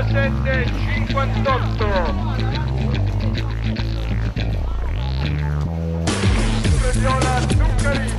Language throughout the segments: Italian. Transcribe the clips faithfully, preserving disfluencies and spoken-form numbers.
sette cinquantotto. Viola Zuccari.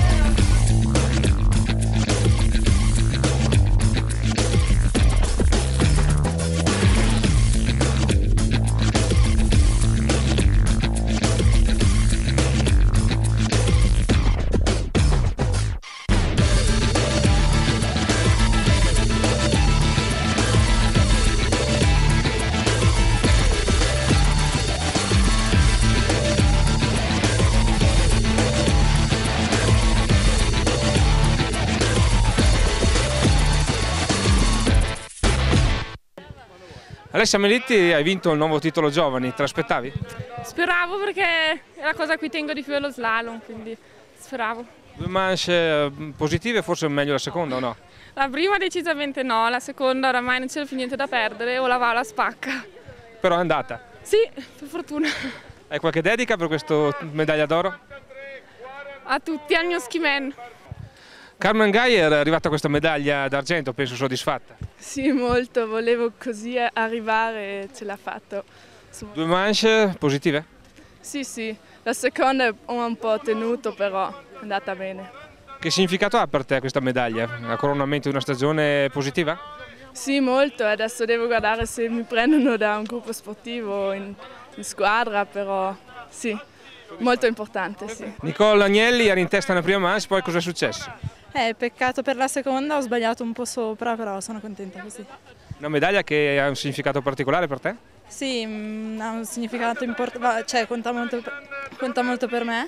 Alessia Melitti, hai vinto il nuovo titolo giovani, te l'aspettavi? Speravo, perché è la cosa a cui tengo di più, è lo slalom, quindi speravo. Due manche positive, forse meglio la seconda o no? La prima decisamente no, la seconda oramai non c'era più niente da perdere, o la va o la spacca. Però è andata. Sì, per fortuna. Hai qualche dedica per questa medaglia d'oro? A tutti, al mio skiman. Carmen Geier è arrivata a questa medaglia d'argento, penso soddisfatta. Sì, molto, volevo così arrivare e ce l'ha fatto. Due manche positive? Sì, sì, la seconda ho un po' tenuto, però è andata bene. Che significato ha per te questa medaglia? Il coronamento di una stagione positiva? Sì, molto, adesso devo guardare se mi prendono da un gruppo sportivo in, in squadra, però sì, molto importante, sì. Nicole Agnelli era in testa nella prima manche, poi cosa è successo? Eh, peccato per la seconda, ho sbagliato un po' sopra, però sono contenta così. Una medaglia che ha un significato particolare per te? Sì, mh, ha un significato importante, cioè conta molto, conta molto per me,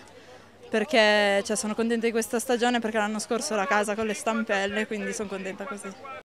perché cioè, sono contenta di questa stagione perché l'anno scorso ero a casa con le stampelle, quindi sono contenta così.